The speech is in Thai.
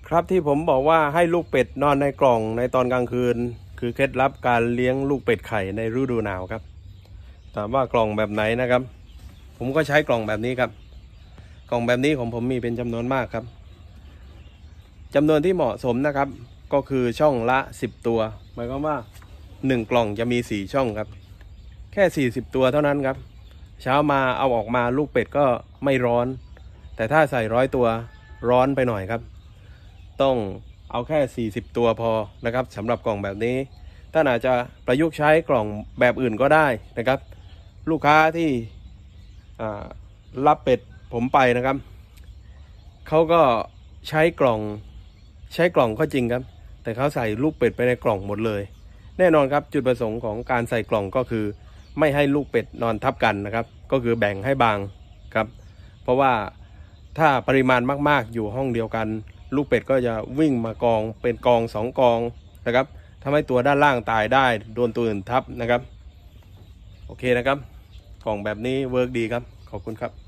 ครับที่ผมบอกว่าให้ลูกเป็ดนอนในกล่องในตอนกลางคืนคือเคล็ดลับการเลี้ยงลูกเป็ดไข่ในฤดูหนาวครับถามว่ากล่องแบบไหนนะครับผมก็ใช้กล่องแบบนี้ครับกล่องแบบนี้ของผมมีเป็นจำนวนมากครับจำนวนที่เหมาะสมนะครับก็คือช่องละ10ตัวหมายความว่า1กล่องจะมี4ช่องครับแค่40ตัวเท่านั้นครับเช้ามาเอาออกมาลูกเป็ดก็ไม่ร้อนแต่ถ้าใส่100ตัวร้อนไปหน่อยครับต้องเอาแค่40ตัวพอนะครับสำหรับกล่องแบบนี้ท่านอาจจะประยุกต์ใช้กล่องแบบอื่นก็ได้นะครับลูกค้าที่รับเป็ดผมไปนะครับเขาก็ใช้กล่องก็จริงครับแต่เขาใส่ลูกเป็ดไปในกล่องหมดเลยแน่นอนครับจุดประสงค์ของการใส่กล่องก็คือไม่ให้ลูกเป็ดนอนทับกันนะครับก็คือแบ่งให้บางครับเพราะว่าถ้าปริมาณมากๆอยู่ห้องเดียวกันลูกเป็ดก็จะวิ่งมากองเป็นกอง2กองนะครับทำให้ตัวด้านล่างตายได้โดนตัวอื่นทับนะครับโอเคนะครับกล่องแบบนี้เวิร์กดีครับขอบคุณครับ